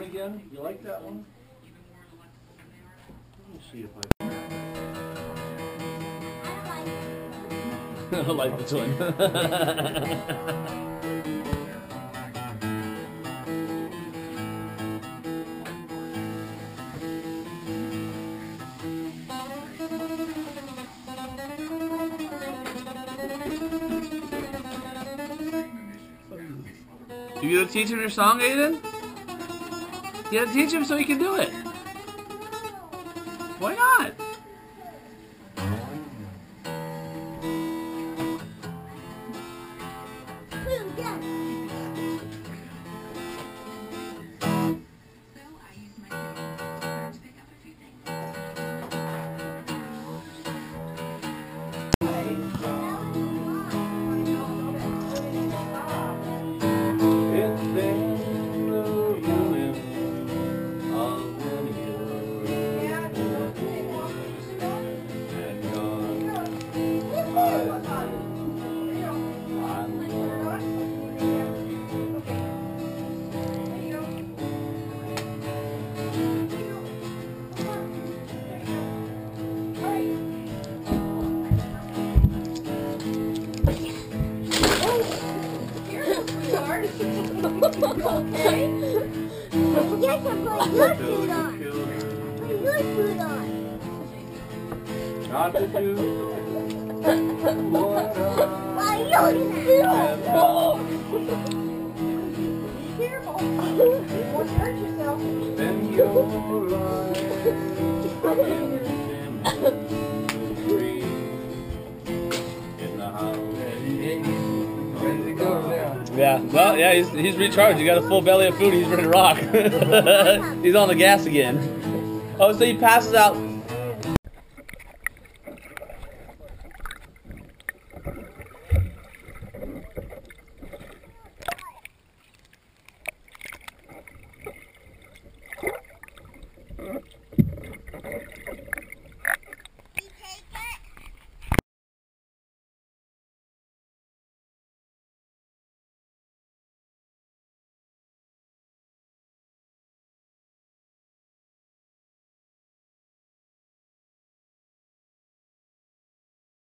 again? You like that one? Let me see if I like this one. You gonna teach him your song, Aiden? You gotta teach him so he can do it. Why not? Okay. Don't forget to put your food on. Put your food on. Not to do what Why you Be careful. You won't hurt yourself. Spend your life free in the house. Ready to go now. Yeah, well, yeah, he's recharged. He got a full belly of food. He's ready to rock. He's on the gas again. Oh, so he passes out